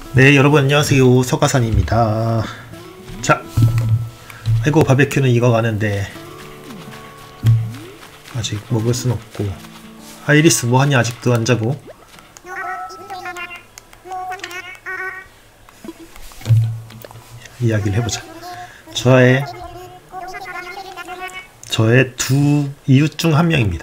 네, 여러분 안녕하세요. 서가산입니다. 자, 아이고 바베큐는 익어가는데 아직 먹을 순 없고. 아이리스 뭐하냐, 아직도 안 자고. 이야기를 해보자. 저의 두 이웃 중 한 명입니다.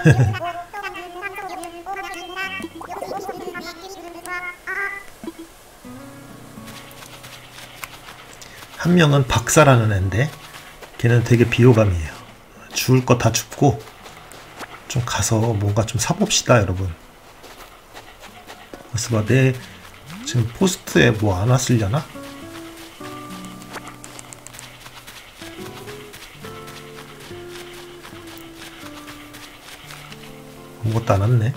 한 명은 박사라는 애인데 걔는 되게 비호감이에요. 주울 거 다 줍고 좀 가서 뭔가 좀 사봅시다 여러분. 그래서 봐, 내 지금 포스트에 뭐 안 왔으려나? 아무것도 안 왔네.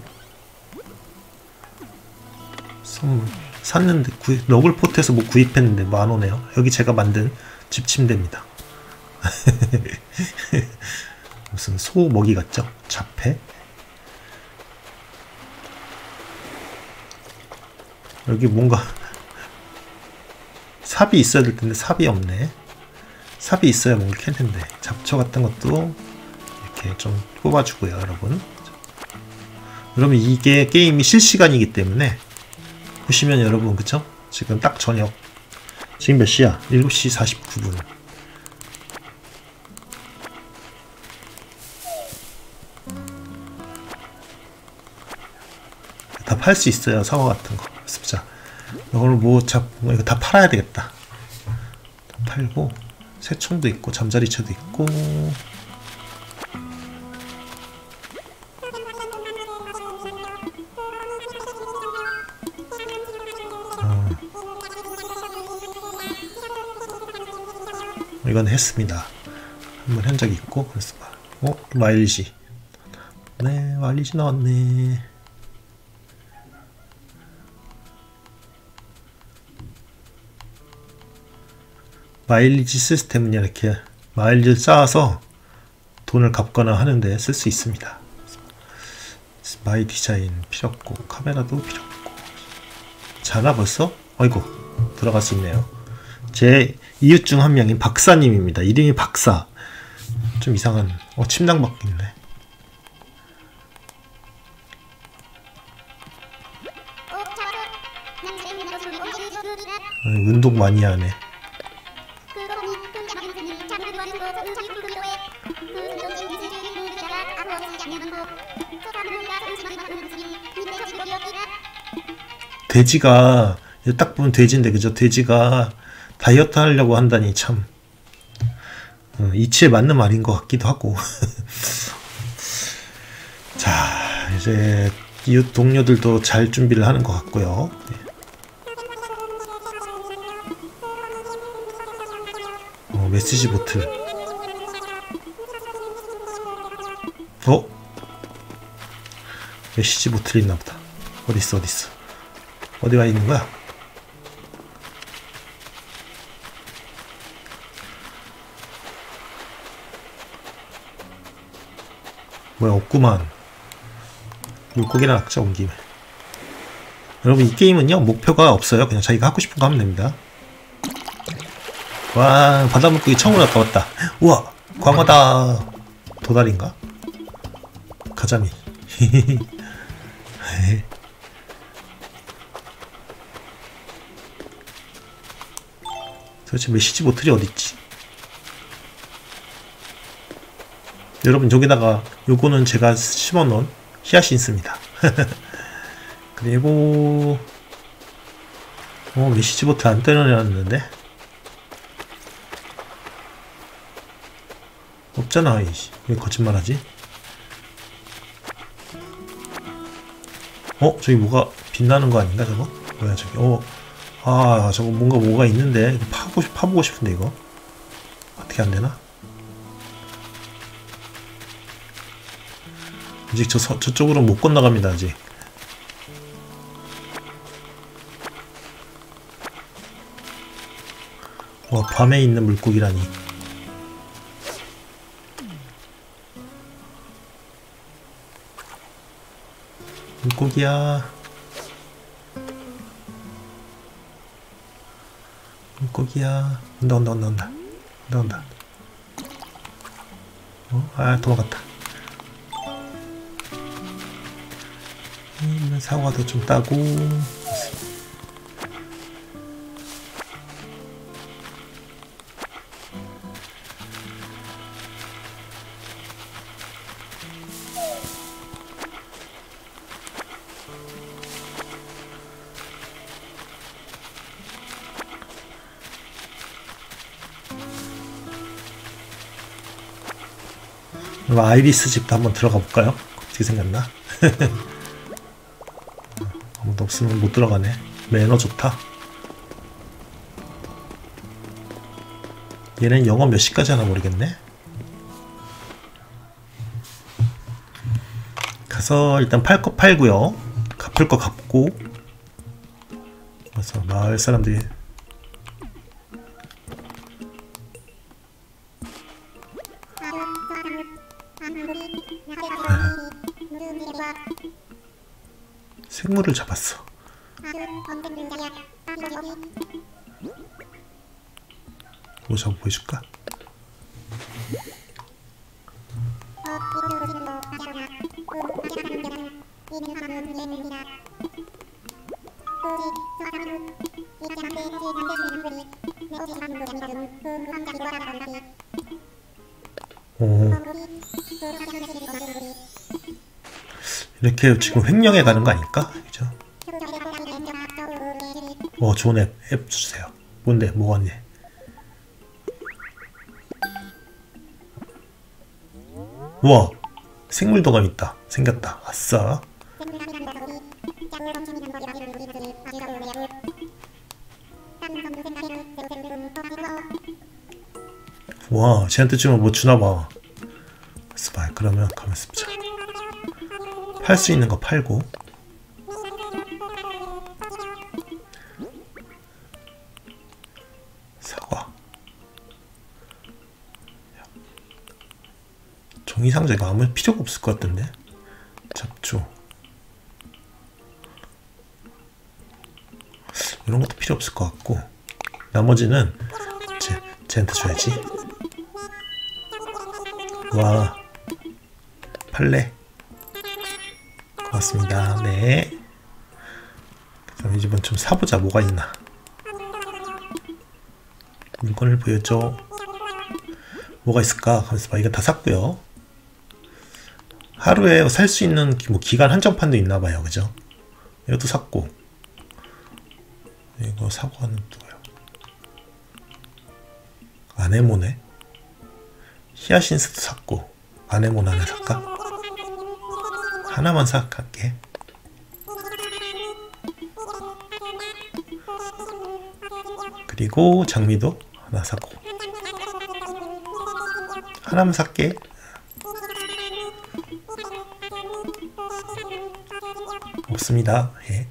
선물 샀는데 너굴포트에서 뭐 구입했는데 뭐 안 오네요. 여기 제가 만든 집 침대입니다. 무슨 소 먹이 같죠? 자폐? 여기 뭔가 삽이 있어야 될 텐데 삽이 없네. 삽이 있어야 뭔가 캘 텐데. 잡초 같은 것도 이렇게 좀 뽑아주고요, 여러분. 여러분 이게 게임이 실시간이기 때문에 보시면 여러분, 그쵸? 지금 딱 저녁. 지금 몇 시야? 7시 49분. 다 팔 수 있어요, 사과 같은 거. 자, 이걸 뭐 이거 다 팔아야 되겠다. 다 팔고, 새총도 있고, 잠자리채도 있고. 이건 했습니다. 한번 한 적이 있고. 그래서 마일리지. 네, 마일리지 나왔네. 마일리지 시스템은 이렇게 마일리지를 쌓아서 돈을 갚거나 하는데 쓸 수 있습니다. 마이 디자인 필요 없고, 카메라도 필요 없고. 자나 벌써? 어이구, 들어갈 수 있네요. 제 이웃 중 한 명인 박사님입니다. 이름이 박사. 좀 이상한. 침낭밖에 있네. 운동 많이 하네. 돼지가, 딱 보면 돼지인데, 그죠? 돼지가 다이어트 하려고 한다니 참 이치에 맞는 말인 것 같기도 하고. 자, 이제 이웃 동료들도 잘 준비를 하는 것 같고요. 메시지 보틀. 메시지 보틀이 있나보다. 어딨어 어디가 있는 거야? 뭐야, 없구만. 물고기나 낚자, 온 김에. 여러분 이 게임은요 목표가 없어요. 그냥 자기가 하고 싶은 거 하면 됩니다. 와, 바다 물고기 처음으로 나타났다. 우와, 광어다. 도다리인가? 가자미. 도대체 메시지 보틀이 어딨지? 여러분 여기다가 요거는 제가 심어놓은 히아신스입니다. 그리고 메시지 보트 안 때려놨는데 없잖아. 왜 거짓말하지? 저기 뭐가 빛나는 거 아닌가 저거? 뭐야 저기? 저거 뭐가 있는데 파보고 싶은데 이거 어떻게 안 되나? 아직 저쪽으로 못 건너갑니다. 아직. 와, 밤에 있는 물고기라니. 물고기야. 물고기야. 온다. 아, 도망갔다. 사과도 좀 따고. 아이리스 집도 한번 들어가 볼까요? 어떻게 생겼나? 아무도 없으면 못 들어가네. 매너 좋다. 얘는 영업 몇 시까지 하나 모르겠네. 가서 일단 팔 거 팔고요. 갚을 거 갚고. 그래서 마을 사람들이 생물을 잡았어. 뭐 저거 보여줄까? 오. 이렇게 지금 횡령해 가는 거 아닐까? 그죠? 좋은 앱 주세요. 뭔데? 뭐가 왔니? 우와! 생물도감 있다. 생겼다. 아싸. 와, 쟤한테 주면 뭐 주나봐. 그러면 가만있어 보자. 팔 수 있는 거 팔고. 사과. 종이상자 이거 아무 필요가 없을 것 같던데. 잡초. 이런 것도 필요 없을 것 같고. 나머지는 쟤한테 줘야지. 와, 팔레. 고맙습니다. 네. 그럼 이 집은 좀 사보자. 뭐가 있나. 물건을 보여줘. 뭐가 있을까? 하면서 봐. 이거 다 샀고요. 하루에 살 수 있는 뭐 기간 한정판도 있나봐요. 그죠? 이것도 샀고. 이거 사고 하는 누구요? 아네모네. 히아신스도 샀고. 아네모네 하나 살까? 하나만 생각할게. 그리고 장미도 하나 사고. 하나만 살게. 없습니다. 예.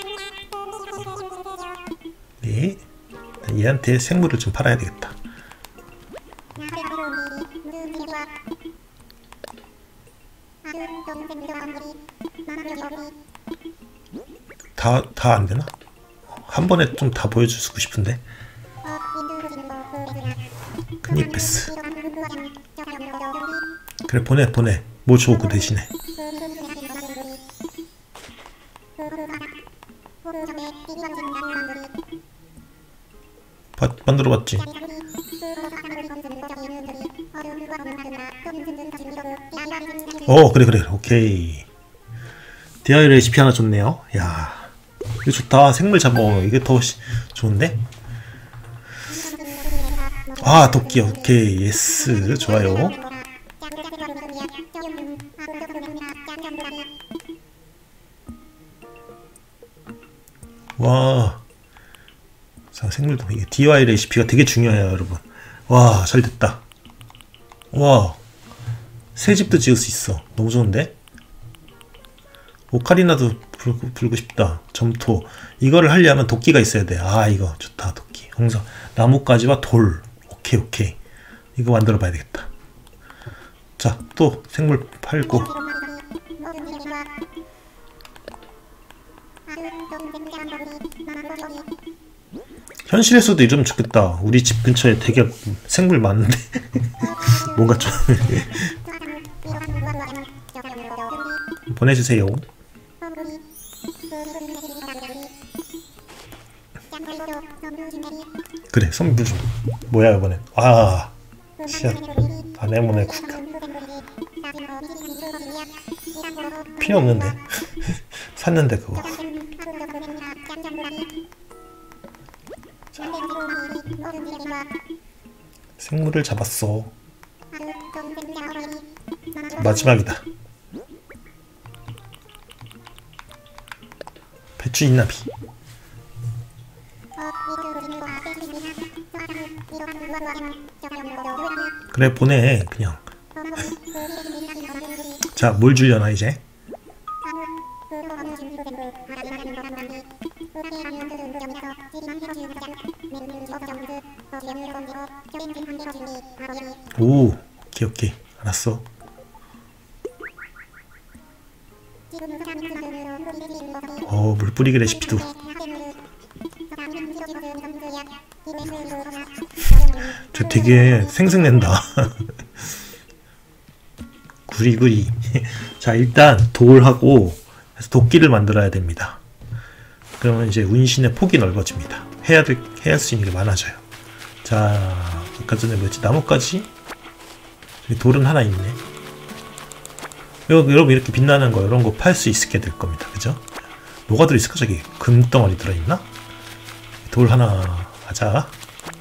네. 얘한테 생물을 좀 팔아야 되겠다. 다 안 되나? 한 번에 좀 다 보여주고 싶은데. 큰잎패스. 그래, 보내. 뭐 줘, 그 대신에. 만들어봤지? 그래. 오케이. DIY 레시피 하나 줬네요. 야, 이거 좋다. 생물 잡아. 이게 더 좋은데? 아, 도끼. 오케이. 예스. 좋아요. 와. 자, 생물도. 이게 DIY 레시피가 되게 중요해요, 여러분. 와, 잘 됐다. 와. 새 집도 지을 수 있어. 너무 좋은데? 오카리나도 불고 싶다. 점토. 이거를 하려면 도끼가 있어야 돼. 아, 이거 좋다. 도끼. 홍석. 나뭇가지와 돌. 오케이. 이거 만들어 봐야 되겠다. 자, 또 생물 팔고. 현실에서도 이러면 좋겠다. 우리 집 근처에 되게 생물 많은데 뭔가 좀 보내주세요. 그래, 선물 좀. 뭐야 이번엔. 아, 씨앗. 아네모네 국화. 필요 없는데. 샀는데 그거. 자. 생물을 잡았어. 마지막이다. 배추 있나비. 그래, 보내 그냥. 자, 뭘 주려나 이제. 오, 오케이 오케이, 알았어. 물 뿌리기 레시피도. 저 되게 생생낸다. 구리구리. 자, 일단 돌하고 도끼를 만들어야 됩니다. 그러면 이제 운신의 폭이 넓어집니다. 해야 할 수 있는 게 많아져요. 자, 아까 전에 뭐였지? 나뭇가지? 여기 돌은 하나 있네. 여러분, 이렇게 빛나는 거, 이런 거 팔 수 있게 될 겁니다. 그죠? 뭐가 들어있을까? 저기 금덩어리 들어있나? 돌 하나 하자.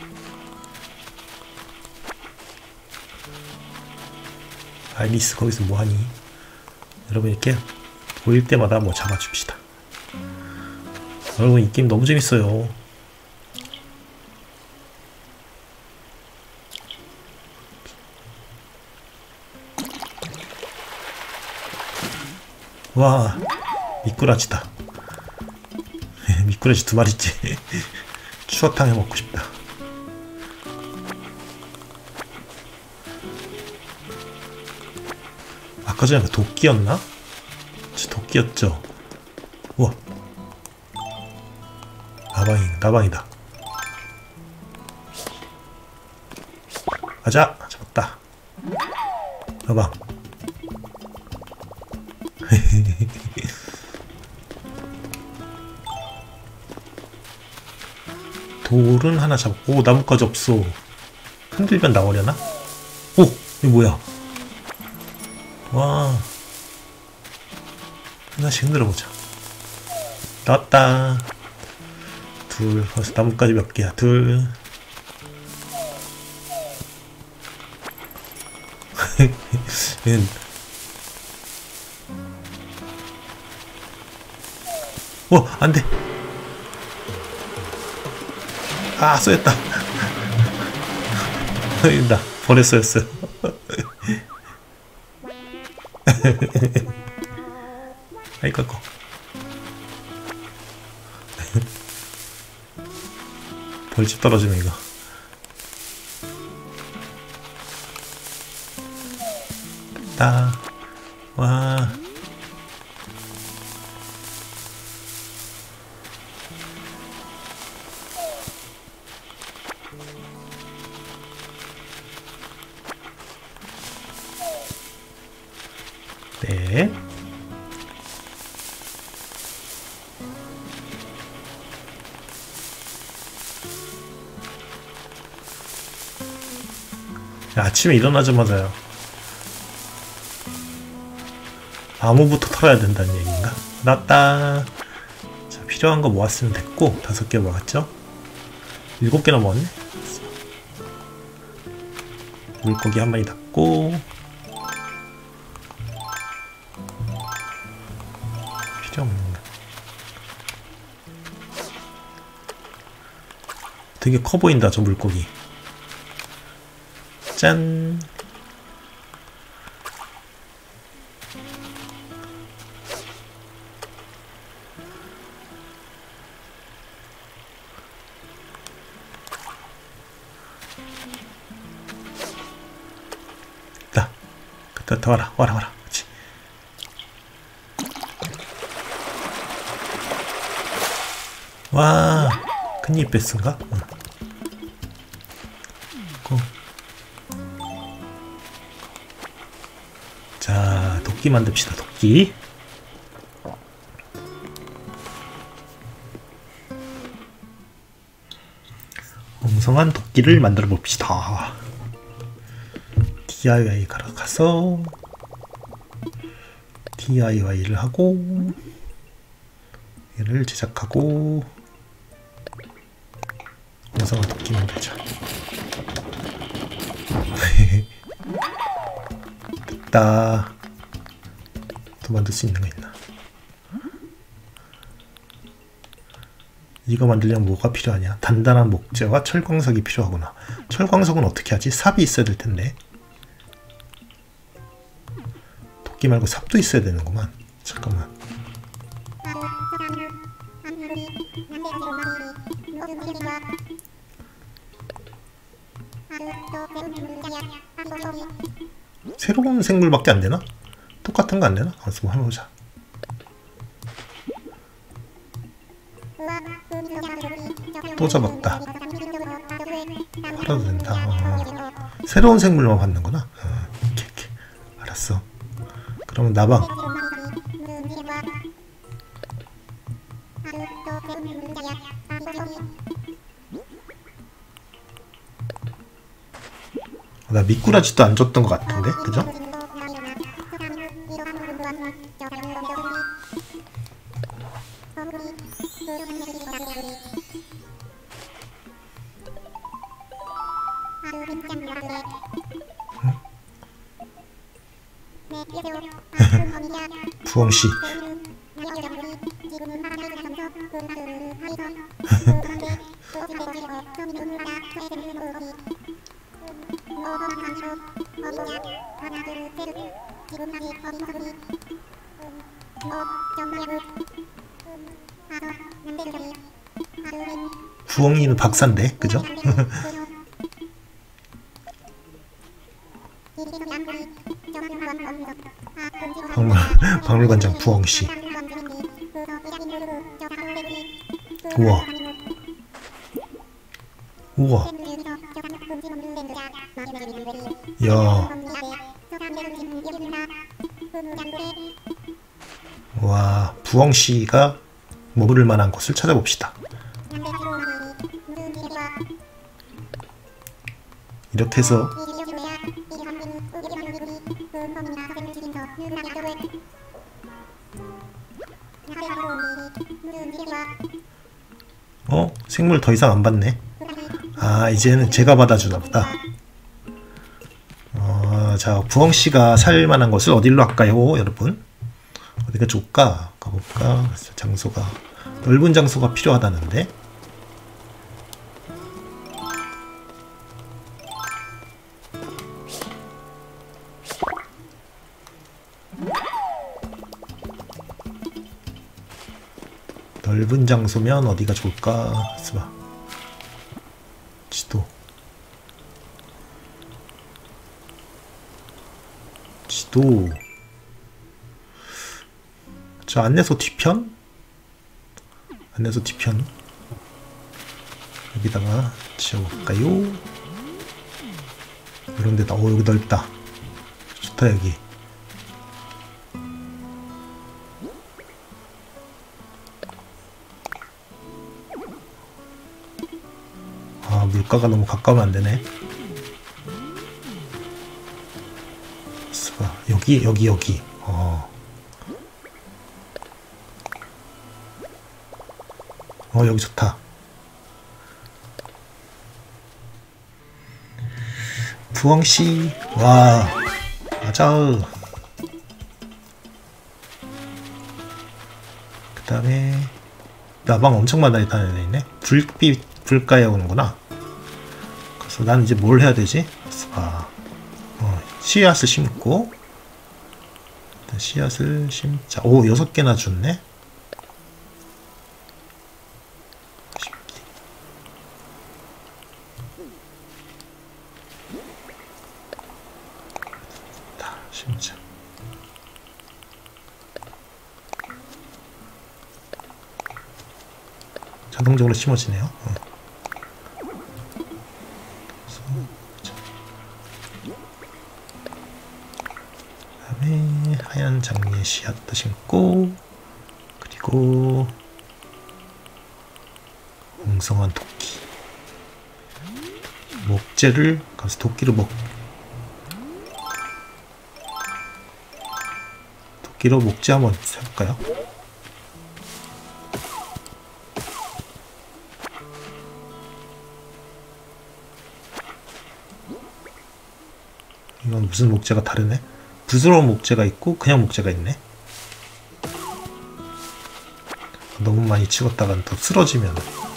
아이리스 거기서 뭐하니? 여러분, 이렇게 보일 때마다 뭐 잡아줍시다. 여러분, 이 게임 너무 재밌어요. 와, 미꾸라지다. 미꾸라지 2마리째. 추어탕 해 먹고 싶다. 아까 전에 그 도끼였나? 저 도끼였죠. 우와, 나방이다. 가자. 잡았다. 나방. 돌은 하나 잡고. 오, 나뭇가지 없어. 흔들면 나오려나? 오, 이거 뭐야? 와, 하나씩 흔들어보자. 나왔다. 둘. 벌써 나뭇가지 몇 개야? 둘. 오, 안돼. 아, 쏘였다. 나 버렸어였어요. 아이고. 벌집 떨어지네 이거. 됐다. 와. 네. 아침에 일어나자마자 나무부터 털어야 된다는 얘기인가? 났다. 자, 필요한 거 모았으면 됐고, 5개 모았죠? 7개나 모았네? 물고기 한 마리 닫고, 필요 없는 거. 되게 커 보인다, 저 물고기. 짠! 더 와라. 그렇지. 와, 큰잎 베스인가? 응. 자, 도끼 만듭시다. 도끼. 엉성한 도끼를 만들어 봅시다. DIY 가서 DIY를 하고 얘를 제작하고 엉성한 도끼 만들자. 됐다. 또 만들 수 있는 거 있나? 이거 만들려면 뭐가 필요하냐? 단단한 목재와 철광석이 필요하구나. 철광석은 어떻게 하지? 삽이 있어야 될 텐데. 도끼 말고 삽도 있어야 되는구만. 잠깐만. 새로운 생물밖에 안 되나? 똑같은 거 안 되나? 알았어, 뭐 해보자. 또 잡았다. 팔아도 된다. 새로운 생물만 받는구나. 이렇게. 알았어. 그러면 나방. 나 미꾸라지도 안 줬던 것 같은데, 그죠? 부엉씨. 부엉이는 박사인데, 그죠? 박물관장 부엉씨. 우와. 우와. 야. 와, 부엉씨가 머무를 만한 곳을 찾아봅시다. 이렇게 해서 생물 더 이상 안 받네. 아, 이제는 제가 받아주나 보다. 자, 부엉씨가 살만한 곳을 어디로 할까요, 여러분? 어디가 좋을까? 가볼까? 장소가 넓은 장소가 필요하다는데. 넓은 장소면 어디가 좋을까? 쓰봐. 지도. 저 안내소 뒤편? 안내소 뒤편. 여기다가 지어볼까요? 이런 데다. 여기 넓다. 좋다, 여기. 아, 물가가 너무 가까우면 안 되네. 여기. 여기 좋다. 부엉씨. 와, 맞아. 그 다음에 나방 엄청 많이 다녀야 있네. 불빛 불가에 오는구나. 그래서 난 이제 뭘 해야 되지? 씨앗을 심고, 일단 씨앗을 심자. 오, 6개나 줬네. 심자. 자동적으로 심어지네요. 그다음에 하얀 장미의 씨앗도 심고, 그리고 엉성한 도끼, 목재를 가서 도끼로 도끼로 목재 한번 해볼까요? 이건 무슨 목재가 다르네? 부드러운 목재가 있고 그냥 목재가 있네. 너무 많이 찍었다간 또 쓰러지면.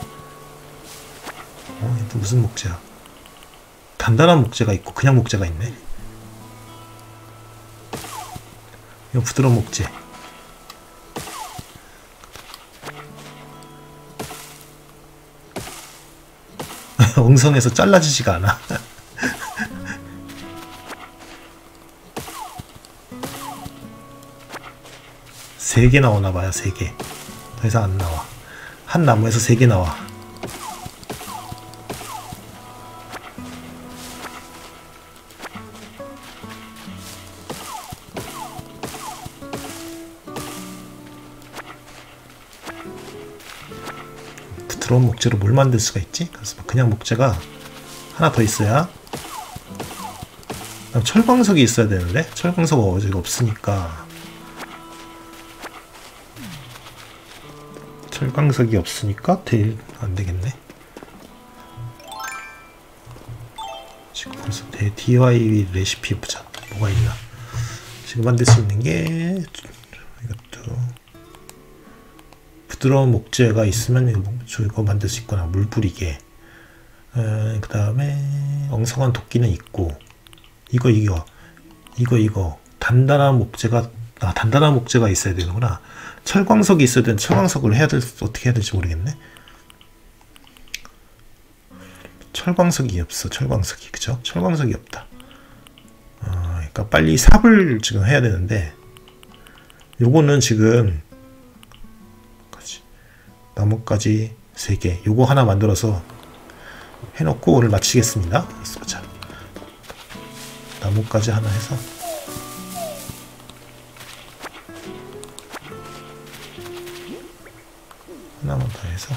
이거 무슨 목재야? 단단한 목재가 있고 그냥 목재가 있네. 이거 부드러운 목재. 엉성해서 잘라지지가 않아. 세 개 나오나봐요. 3개. 더 이상 안 나와. 한 나무에서 3개 나와. 부드러운 목재로 뭘 만들 수가 있지? 그래서 그냥 목재가 하나 더 있어야. 철광석이 있어야 되는데 철광석 어디가 없으니까. 철광석이 없으니까 안 되겠네. 지금 벌써 DIY 레시피 보자. 뭐가 있나? 지금 만들 수 있는 게 이것도 부드러운 목재가 있으면 이거 만들 수 있거나 물 뿌리게. 그 다음에 엉성한 도끼는 있고, 이거 단단한 목재가 단단한 목재가 있어야 되는구나. 철광석이 있어야 되는데 철광석을 어떻게 해야 될지 모르겠네. 철광석이 없어. 철광석이, 그죠? 철광석이 없다. 그러니까 빨리 삽을 지금 해야 되는데, 요거는 지금 나뭇가지 3개, 요거 하나 만들어서 해놓고 오늘 마치겠습니다. 자, 나뭇가지 하나 해서 하나만 더 해서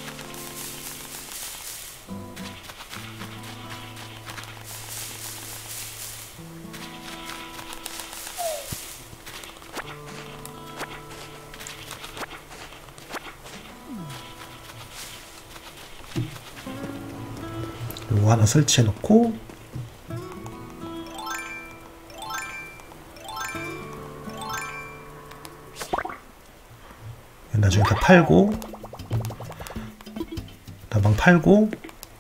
요거 하나 설치해 놓고, 나중에 다 팔고, 나방 팔고,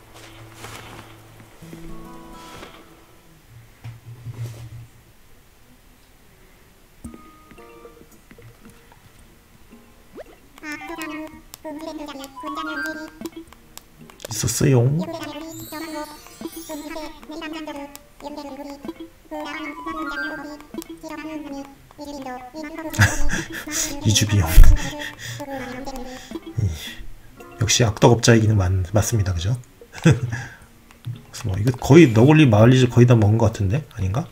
있었어요. 이주비용. 역시 악덕업자이기는 맞습니다. 그죠? 그래서 뭐 이거 거의 너굴리 마을리즈 거의 다 먹은 것 같은데? 아닌가?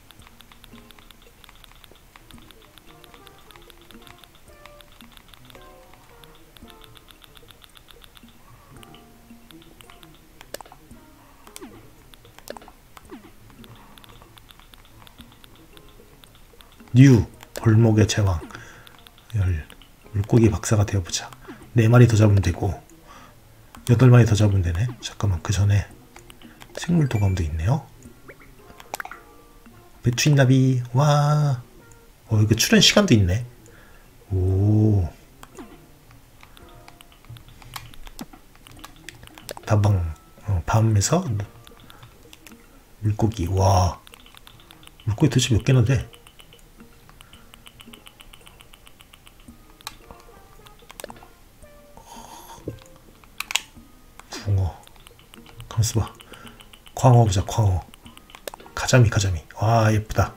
뉴 골목의 제왕. 물고기 박사가 되어보자. 4마리 더 잡으면 되고 8마리 더 잡으면 되네. 잠깐만, 그 전에 생물 도감도 있네요. 배추인나비. 와, 이거 출연 시간도 있네. 오, 다방 밤에서 물고기. 와, 물고기 도대체 몇 개나 돼? 붕어. 가만있어 봐. 광어 보자. 광어. 가자미. 와, 예쁘다.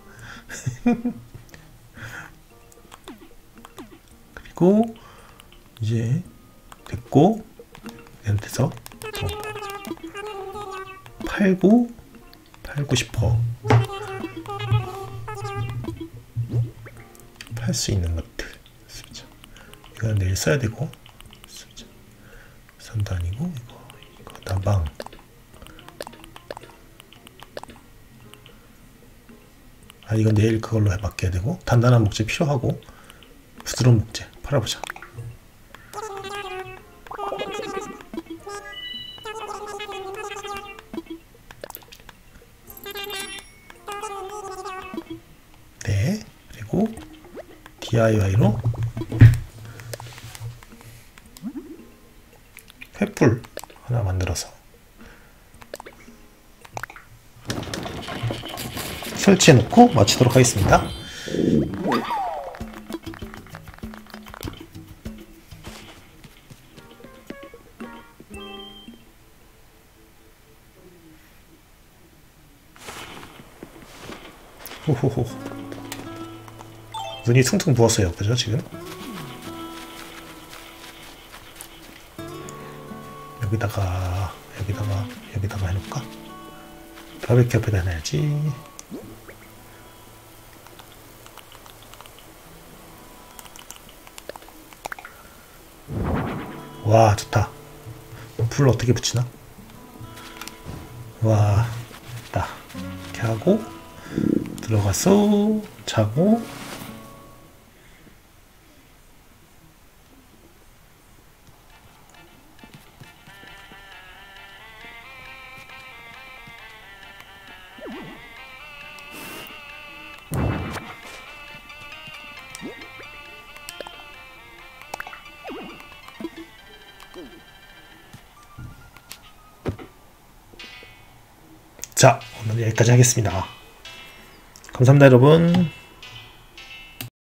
그리고 이제 됐고, 얘한테서 팔고 싶어. 팔 수 있는 것들 쓰자. 이건 내일 써야 되고 쓰자. 선도 아니고 이거 나방. 아 이건 내일 그걸로 바뀌어야 되고 단단한 목재 필요하고 부드러운 목재 팔아보자. 네, 그리고 DIY로 횃불 하나 만들어서 설치해 놓고 마치도록 하겠습니다. 호호호. 눈이 퉁퉁 부었어요. 그죠 지금? 여기다가 해놓을까? 바베큐 옆에다 해놔야지. 와 좋다. 불 어떻게 붙이나? 와 됐다. 이렇게 하고 들어가서 자고 자 오늘 여기까지 하겠습니다. 감사합니다 여러분.